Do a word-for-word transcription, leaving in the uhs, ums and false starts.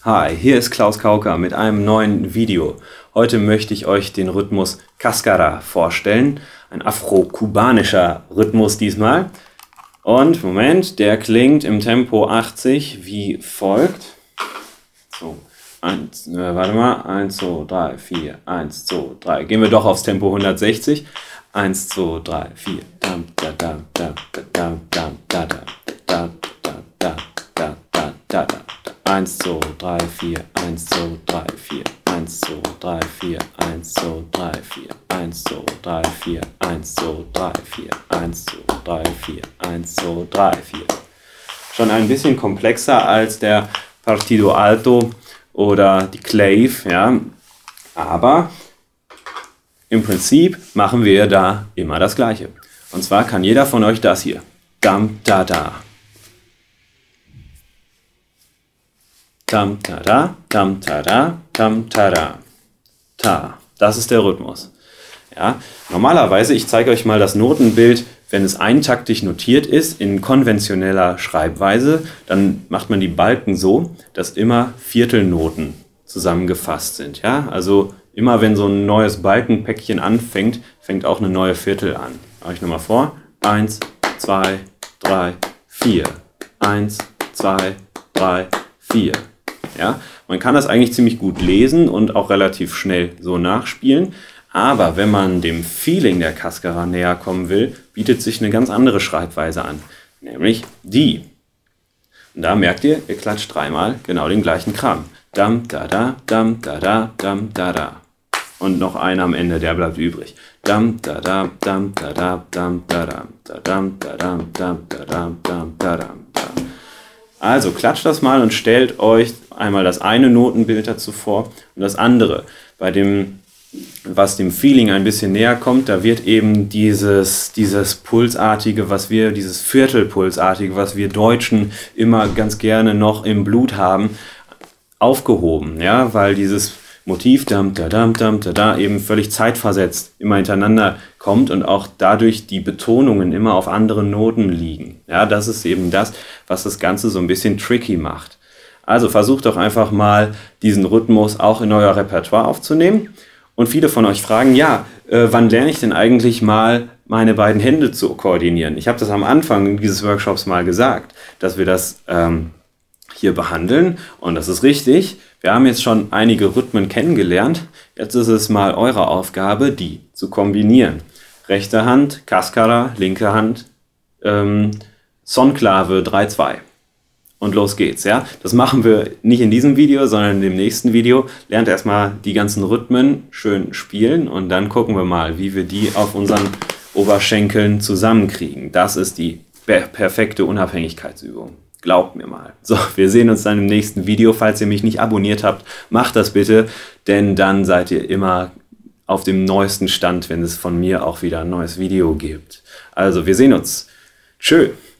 Hi, hier ist Klaus Kauka mit einem neuen Video. Heute möchte ich euch den Rhythmus Cascara vorstellen. Ein afro-kubanischer Rhythmus diesmal. Und, Moment, der klingt im Tempo achtzig wie folgt. So, eins, äh, warte mal, eins, zwei, drei, vier, eins, zwei, drei. Gehen wir doch aufs Tempo hundertsechzig. eins, zwei, drei, vier. Dam, da, da, da, da, da, da, da, da, da, da, da, da, da, da. eins, zwei, drei, vier, eins, zwei, drei, vier, eins, zwei, drei, vier, eins, zwei, drei, vier, eins, zwei, drei, vier, eins, zwei, drei, vier, eins, zwei, drei, vier, eins, zwei, drei, vier. Schon ein bisschen komplexer als der Partido Alto oder die Clave, ja, aber im Prinzip machen wir da immer das Gleiche. Und zwar kann jeder von euch das hier. Dam, da, da. Tam, tada, tam, tada, tam, tada, ta. Das ist der Rhythmus. Ja, normalerweise, ich zeige euch mal das Notenbild, wenn es eintaktig notiert ist, in konventioneller Schreibweise, dann macht man die Balken so, dass immer Viertelnoten zusammengefasst sind. Ja, also immer wenn so ein neues Balkenpäckchen anfängt, fängt auch eine neue Viertel an. Mache ich nochmal vor. eins, zwei, drei, vier. eins, zwei, drei, vier. Ja, man kann das eigentlich ziemlich gut lesen und auch relativ schnell so nachspielen. Aber wenn man dem Feeling der Cascara näher kommen will, bietet sich eine ganz andere Schreibweise an. Nämlich die. Und da merkt ihr, ihr klatscht dreimal genau den gleichen Kram. Dam, da, da, dam, da, da, dam, da, da. Und noch einer am Ende, der bleibt übrig. Dam, da, da, dam, da, da, dam, da, da, da, dam, da, da, dam, da, da, dam, da, da. Also klatscht das mal und stellt euch einmal das eine Notenbild dazu vor und das andere. Bei dem, was dem Feeling ein bisschen näher kommt, da wird eben dieses, dieses Pulsartige, was wir, dieses Viertelpulsartige, was wir Deutschen immer ganz gerne noch im Blut haben, aufgehoben. Ja, weil dieses Motiv dam, da, dam, dam, da, da eben völlig zeitversetzt immer hintereinander kommt und auch dadurch die Betonungen immer auf anderen Noten liegen. Ja, das ist eben das, was das Ganze so ein bisschen tricky macht. Also versucht doch einfach mal, diesen Rhythmus auch in euer Repertoire aufzunehmen. Und viele von euch fragen, ja, äh, wann lerne ich denn eigentlich mal meine beiden Hände zu koordinieren? Ich habe das am Anfang dieses Workshops mal gesagt, dass wir das ähm, hier behandeln und das ist richtig. Wir haben jetzt schon einige Rhythmen kennengelernt. Jetzt ist es mal eure Aufgabe, die zu kombinieren. Rechte Hand, Cascara, linke Hand, ähm, Sonklave drei zwei. Und los geht's. Ja? Das machen wir nicht in diesem Video, sondern in dem nächsten Video. Lernt erstmal die ganzen Rhythmen schön spielen und dann gucken wir mal, wie wir die auf unseren Oberschenkeln zusammenkriegen. Das ist die perfekte Unabhängigkeitsübung. Glaubt mir mal. So, wir sehen uns dann im nächsten Video. Falls ihr mich nicht abonniert habt, macht das bitte, denn dann seid ihr immer auf dem neuesten Stand, wenn es von mir auch wieder ein neues Video gibt. Also, wir sehen uns. Tschö.